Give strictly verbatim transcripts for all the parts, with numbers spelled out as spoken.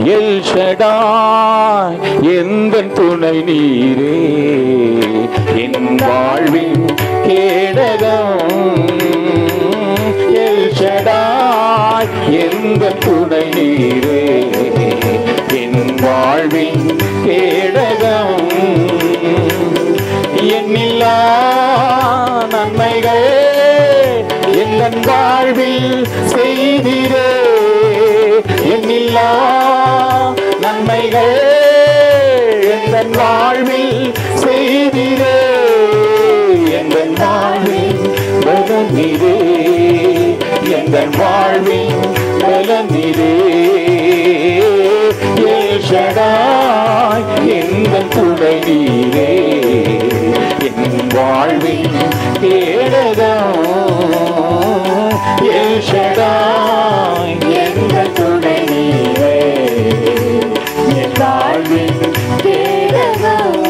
L Shaddai எந்தன் துணை நீரே, என் வாழ்வின் கேடகம். எல் ஷடாய் எந்தன் துணை நீரே, என் வாழ்வின் கேடகம். எண்ணில்லா நன்மைகள் எந்தன் வாழ்வில் செய்திரே, எண்ணில்லா நன்மைகள் எந்தன் வாழ்வில் செய்திரே, எந்தன் வாழ்வில் பலனிரே, எந்தன் வாழ்வில் பலனிரே. எல் ஷடாய் எந்தன் துணை நீரே, என் வாழ்வின் கேடகம். எல் ஷடாய் எந்தன் துணை நீரே, என் வாழ்வின் கேடகம்.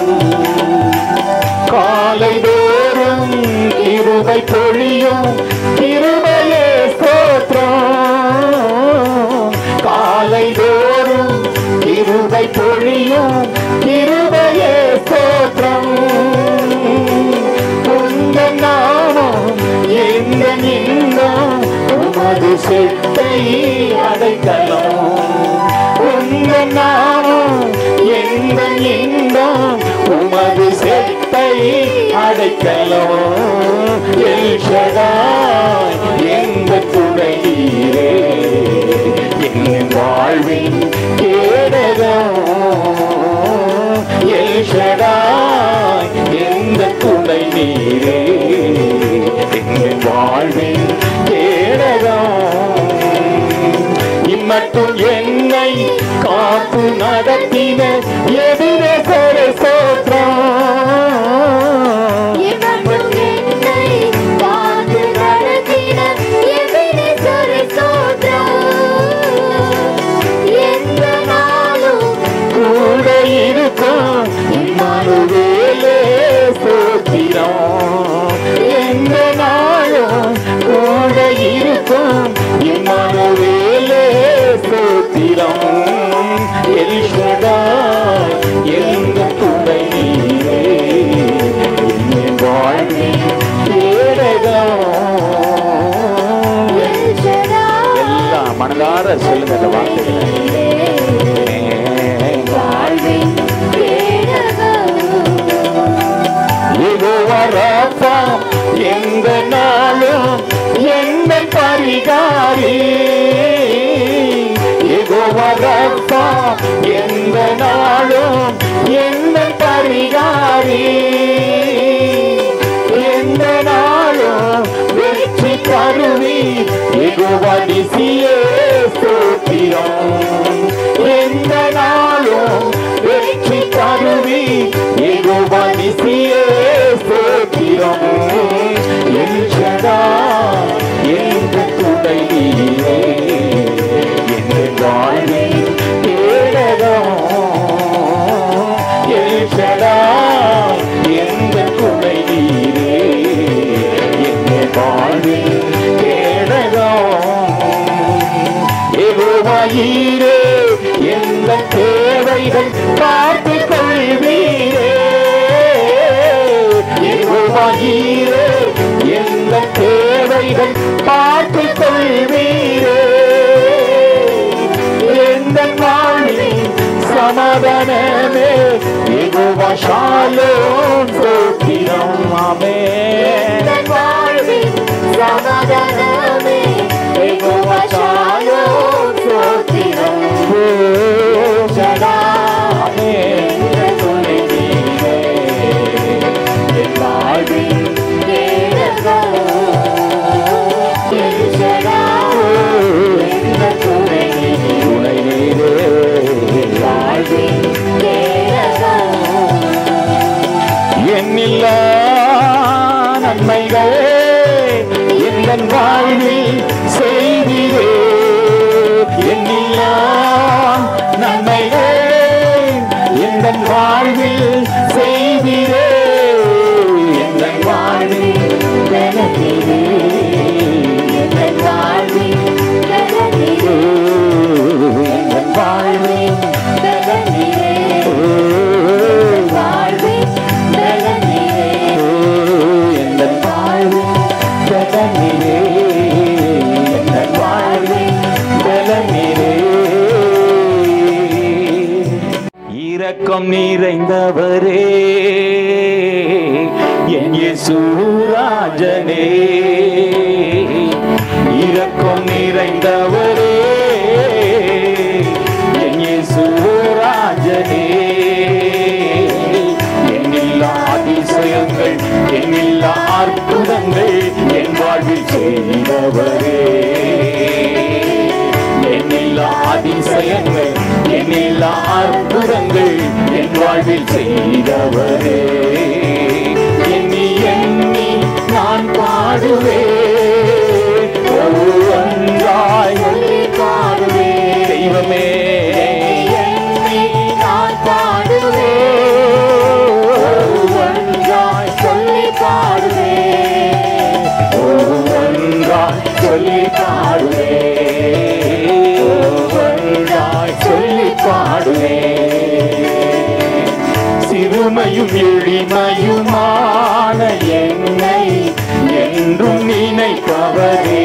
காலை தோறும் கிருபை பொழியும் கிருபையே ஸ்தோத்திரம். காலை தோறும் கிருபை பொழியும் கிருபையே ஸ்தோத்திரம். உந்தன் நாமம் எந்தன் இன்பம், உமது செட்டை அடைக்கலம். உந்தன் நாமம் எந்தன் இன்பம், உமது செட்டை அடைக்கலம். எல் ஷடாய் எந்தன் துணை நீரே, என் வாழ்வின் கேடகம். எல் ஷடாய் எந்தன் துணை நீரே, என் வாழ்வின் கேடகம். இம்மட்டும் என்னை காத்து நடத்தின எபினேசரே ஸ்தோத்திரம். கூட இருக்கும் இம்மானுவேலே ஸ்தோத்திரம். எந்த நாளும் கூட இருக்கும் இம்மானுவேலே ஸ்தோத்திரம். எல் ஷடாய் எந்தன் துணை நீரே, என் வாழ்வின் கேடகம். எல்லாம் மனதார சொல்லுங்க இந்த வார்த்தைகளை. யெகோவா ராஃபா எந்த நாளும் எந்த பரிகாரி. யெகோவா ராஃபா எந்த நாளும் எந்த பரிகாரி. எந்த நாளும் வெற்றி தருவி யெகோவா நிசியே ஸ்தோத்திரம். எந்த நாளும் வெற்றி தருவி யெகோவா நிசியே ஸ்தோத்திரம். எல் ஷடாய் எந்தன் துணை நீரே, என் வாழ்வின் கேடகம். எல் ஷடாய் எந்தன் துணை நீரே, என் வாழ்வின் கேடகம். யெகோவா ஈரே எந்தன் தேவைகள் பார்த்துக் கொள்வீரே. யெகோவா ஈரே எந்தன் தேவைகள் பார்த்துக் கொள்வீரே. எந்தன் வாழ்வின் சமாதானமே யெகோவா ஷாலோம் ஸ்தோத்திரம். ஆமென். வாழ்வின் சமாதானமே யெகோவா ஷாலோம் ஸ்தோத்திரம். ஷடாய் எந்தன் துணை நீரே, என் வாழ்வின் கேடகம். எல் ஷடாய் எந்தன் துணை நீரே, என் வாழ்வின் கேடகம். எண்ணில்லா நன்மைகள் எந்தன் வாழ்வில் செய்திரே. எண்ணில்லா நன்மைகள் எந்தன் வாழ்வில் செய்திரே, எந்தன் வாழ்வில் பலனிரே, எந்தன் வாழ்வில் பலனிரே, எந்தன் வாழ்வில் இரக்கம் நிறைந்தவரே என் இயேசு ராஜனே, இரக்கம் நிறைந்தவரே என் இயேசு ராஜனே, எண்ணில்லா அதிசயங்கள் எண்ணில்லா அற்புதங்கள் என் வாழ்வில் செய்தவரே, எண்ணில்லா அதிசயங்கள் எண்ணில்லா அற்புதங்கள் என் வாழ்வில் செய்தவரே, எண்ணி எண்ணி நான் பாடுவேன், ஒவ்வொன்றாய் சொல்லி பாடுவேன், தெய்வமே எண்ணி நான் பாடுவேன், ஒவ்வொன்றாய் சொல்லி பாடுவேன், ஒவ்வொன்றாய் சொல்லி பாடுவேன், ஒவ்வொன்றாய் சொல்லி பாடுவேன். சிறுமையும் எளிமையுமான என்னை என்றும் நினைப்பவரே,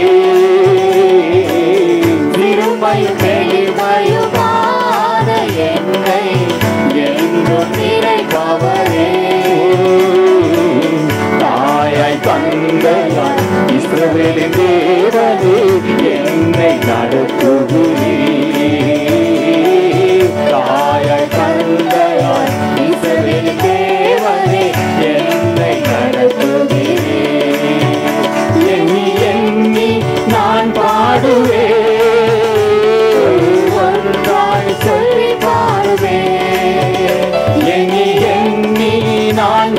சிறுமையும் எளிமையுமான என்னை என்றும் நினைப்பவரே, தாயாய் தந்தையாய் இஸ்ரவேலின் தேவனே என்னை நடத்துகிறீர், தாயாய் தந்தையாய் இஸ்ரவேலின் தேவனே என்னை நடத்துகிறீர், எண்ணி எண்ணி நான் பாடுவேன், ஒன்றாய் சொல்லி பாடுவேன், எண்ணி எண்ணி நான்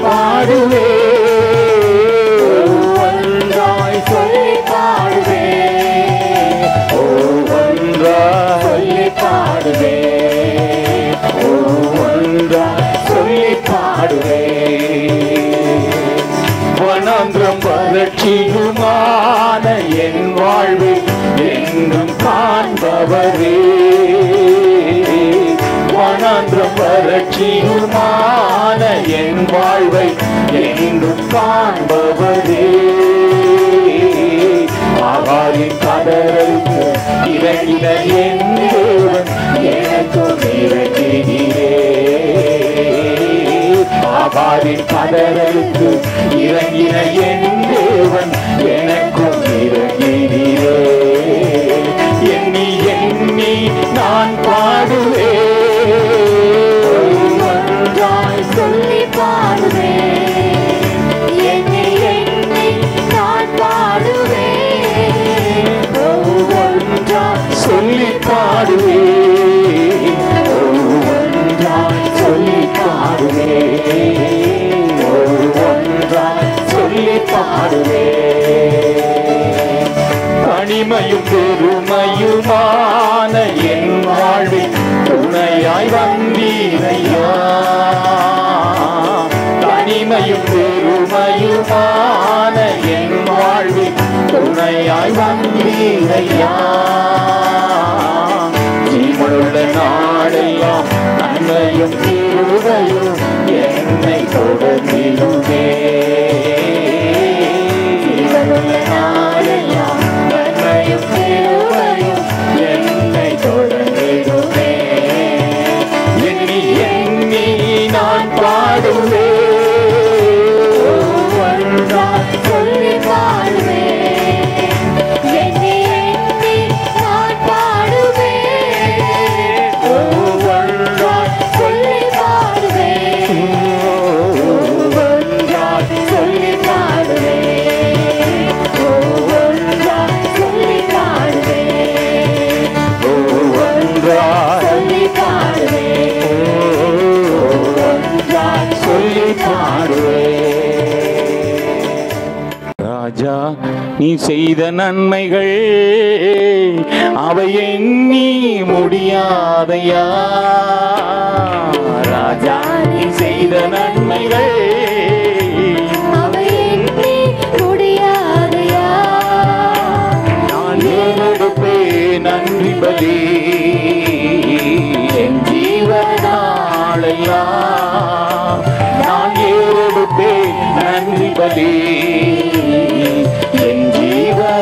பாடுவேன், ஒன்றாய் சொல்லி பாடுவேன், ஒன்றாய் சொல்லி பாடுவேன், ஒன்றாய் சொல்லி பாடுவேன். வனாந்திரம் வறட்சியுமான என் வாழ்வு என்றும் காண்பவரே, வனாந்திரம் வறட்சியுமான என் வாழ்வை என்றும் காண்பவரே, ஆகாரின் கதறலுக்கு இறங்கின என் தேவன் எனக்கும் இறங்கினீரே, ஆகாரின் கதறலுக்கு இறங்கின என் தேவன் எனக்கும் இறங்கினீரே, எண்ணி எண்ணி நான் பாடுவேன், ஒன்றாய் சொல்லி பாடுவேன், எண்ணி எண்ணி நான் பாடுவேன், ஒன்றாய் சொல்லி பாடுவேன், ஒன்றாய் சொல்லி பாடுவேன், ஒன்றாய் சொல்லி பாடுவேன். தனிமையும் பெருமையுமான என் வாழ்வில் துணையாய் வந்தீரையா, தனிமையும் பெருமையுமான என் வாழ்வில் துணையாய் வந்தீரையா, ஜீவனுள்ள நாடெல்லாம் நன்மையும் கிருபையும் என்னை தொடர்ந்திடுமே, ஜீவனுள்ள நாடெல்லாம் நன்மையும் கிருபையும் என்னை தொடர்ந்திடுமே, எண்ணி எண்ணி நான் பாடுவேன், ஒன்றாய் சொல்லி பாடுவேன், எண்ணி எண்ணி நான் பாடுவேன், ஒன்றாய் சொல்லி பாடுவேன், ஒன்றாய் சொல்லி பாடுவேன், ஒன்றாய் சொல்லி பாடுவேன், ஒன்றாய் சொல்லி பாடுவேன், ஒன்றாய் சொல்லி பாடுவேன். ராஜா நீ செய்த நன்மைகள் அவை எண்ணி முடியாதையா, ராஜா நீ செய்த நன்மைகள் அவை எண்ணி முடியாதையா, நான் ஏறெடுப்பேன் நன்றி பலி என் ஜீவனாலெல்லாம், நான் ஏறெடுப்பேன் நன்றி பலி என்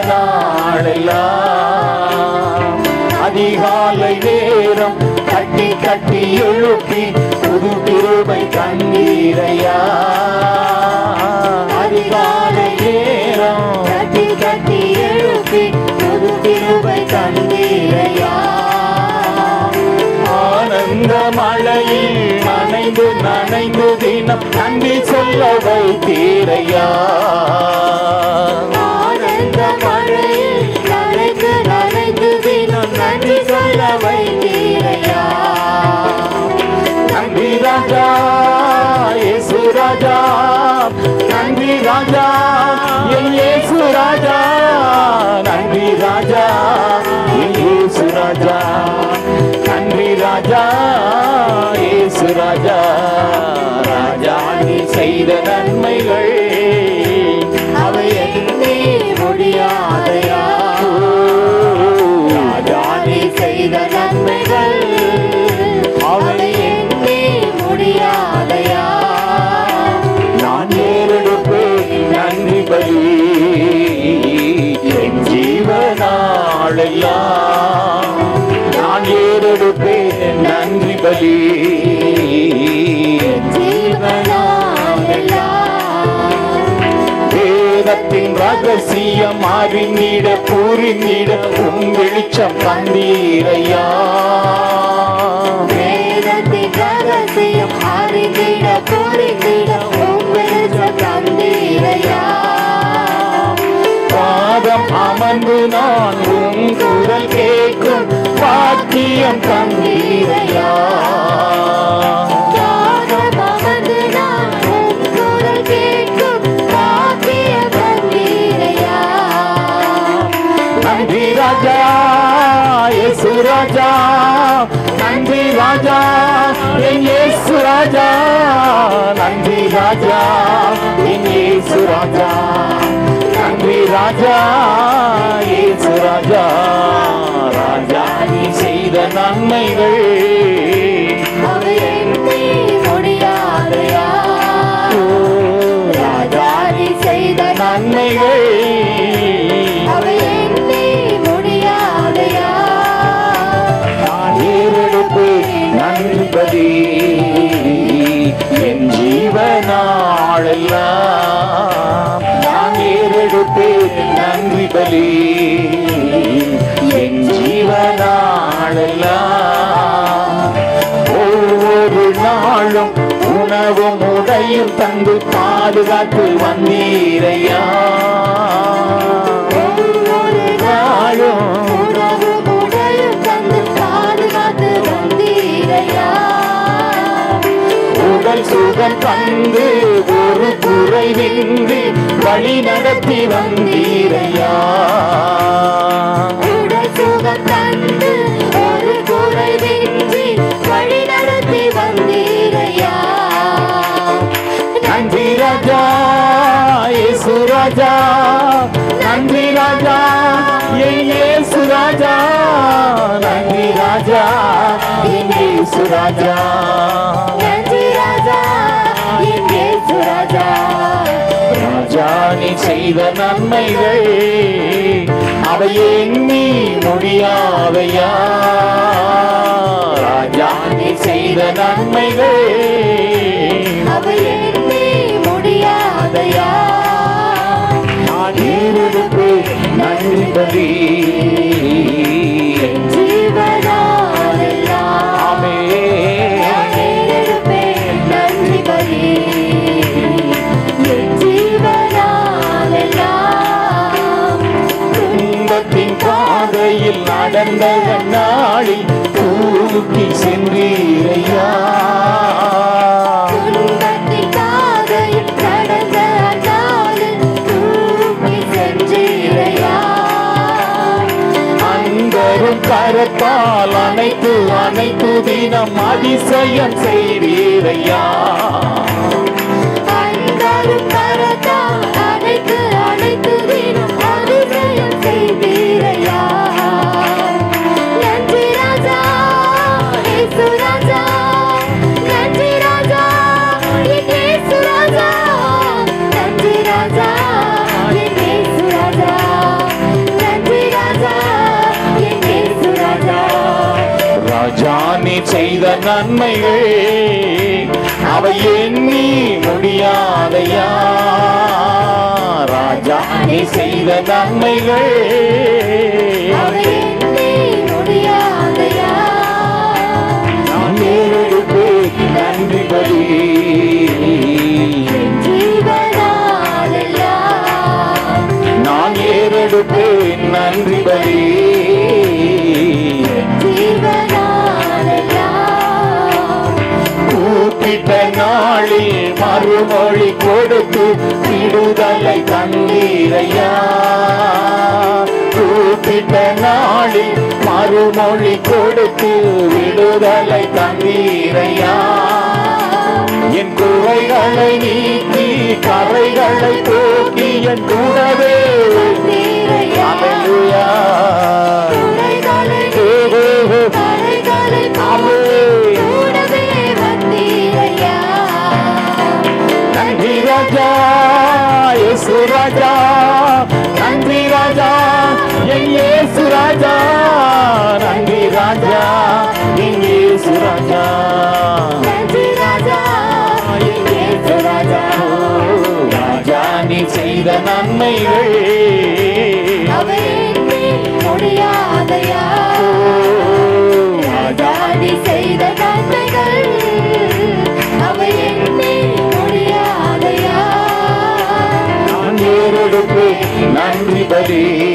ஜீவனாலெல்லாம், அதிகாலை நேரம் கட்டி கட்டி எழுப்பி புது கிருபை தந்தீரையா அதிகாலை நேரம் கட்டி கட்டி எழுப்பி புது கிருபை தந்தீரையா ஆனந்த மழையில் நனைந்து நனைந்து தினம் நன்றி சொல்ல வைத்தீரையா ஆனந்த மழையில் நனைந்து நனைந்து தினம் நன்றி சொல்ல வைத்தீரையா நன்றி ராஜா இயேசு ராஜா நன்றி ராஜா என் இயேசு ராஜா நன்றி ராஜா என் இயேசு ராஜா நன்றி ராஜா இயேசு ராஜா ராஜா நீ செய்த நன்மைகள் அவை எண்ணி முடியாதையா ராஜா நீ செய்த நன்மைகள் அவை எண்ணி முடியாதையா நான் ஏறெடுப்பேன் நன்றி பலி என் ஜீவனாளெல்லாம் நான் ஏறெடுப்பேன் நன்றி பலி வேதத்தின் ரகசியம் அறிந்திட புரிந்திட உம் வெளிச்சம் தந்தீரையா வேதத்தின் ரகசியம் அறிந்திட புரிந்திட உம் வெளிச்சம் தந்தீரையா பாதம் அமர்ந்து நான் உம் குரல் கேட்கும் பாக்கியம் தந்தீரையா பாதம் அமர்ந்து நான் உம் குரல் கேட்கும் பாக்கியம் தந்தீரையா நன்றி ராஜா இயேசு ராஜா நன்றி ராஜா என் இயேசு ராஜா நன்றி ராஜா என் இயேசு ராஜா நன்றி ராஜா இயேசு ராஜா ராஜா நீ செய்த நன்மைகள் அவை எண்ணி முடியாதையா ராஜா நீ செய்த நன்மைகள் அவை எண்ணி முடியாதையா நான் ஏறெடுப்பேன் நன்றி பலி என் ஜீவனாளெல்லாம் நான் ஏறெடுப்பேன் நன்றி பலி என் ஜீவனாளெல்லாம் ஒவ்வொரு நாளும் உணவும் உடையும் தந்து பாதுகாத்து வந்தீரையா ஒவ்வொரு நாளும் உணவும் உடையும் தந்து பாதுகாத்து வந்தீரையா உடல் சுகம் தந்து ஒரு குறைவின்றி வழி நடத்தி வந்தீரையா உடல் சுகம் தந்து ஒரு குறைவின்றி வழி நடத்தி வந்தீரையா நன்றி ராஜா இயேசு ராஜா நன்றி ராஜா என் இயேசு ராஜா நன்றி ராஜா என் இயேசு ராஜா நன்றி ராஜா என் இயேசு ராஜா ராஜா நீ செய்த நன்மைகள் அவை எண்ணி முடியாதையா ராஜா நீ செய்த நன்மைகள் அவை எண்ணி முடியாதையா நான் ஏறெடுப்பேன் நன்றி பலி ஜீவனாலெல்லாம் ஆமென். நான் ஏறெடுப்பேன் நன்றி பலி என் ஜீவனாலெல்லாம் துன்பத்தின் பாதையில் நடந்த நாளில் தூக்கி சென்றீரையா துன்பத்தின் பாதையில் நடந்த நாளில் தூக்கி சென்றீரையா அன்பரும் கரத்தால் அனைத்து அனைத்து தினம் அதிசயம் செய்வீரையா அன்பரும் கரத்தால் அனைத்து அனைத்து தினம் அதிசயம் செய்வீரையா நன்றி ராஜா இயேசு ராஜா நன்றி ராஜா என் இயேசு ராஜா நன்றி ராஜா என் இயேசு ராஜா நன்றி ராஜா என் இயேசு ராஜா ராஜா நீ செய்த நன்மைகள் அவை எண்ணி முடியாதையா. ராஜா நீ செய்த நன்மைகள் அவை எண்ணி முடியாதையா. நான் ஏறெடுப்பேன் நன்றி பலி. என் ஜீவனாலெல்லாம் நான் ஏறெடுப்பேன் நன்றி பலி. என் ஜீவனாலெல்லாம் கூப்பிட்ட நாளில் மறுமொழி கொடுத்து விடுதலை தந்தீரையா. கூப்பிட்ட நாளில் மறுமொழி கொடுத்து விடுதலை தந்தீரையா. என் குறைகளை நீக்கி கரைகளை போக்கி என் கூடவே தந்தீரையா. அல்லேலூயா. குறைகளை கரைகளை ஆமென். கூடவே வந்தீரையா. நன்றி ராஜா இயேசு ராஜா. நன்றி ராஜா என் இயேசு ராஜா. நன்றி ராஜா என் இயேசு ராஜா. நன்றி ராஜா என் இயேசு ராஜா. ராஜா நீ செய்த நன்மைகள் அவை எண்ணி முடியாதையா. ராஜா நீ செய்த நன்மைகள் அவை எண்ணி முடியாதையா. நான் ஏறெடுப்பேன் நன்றி பலி.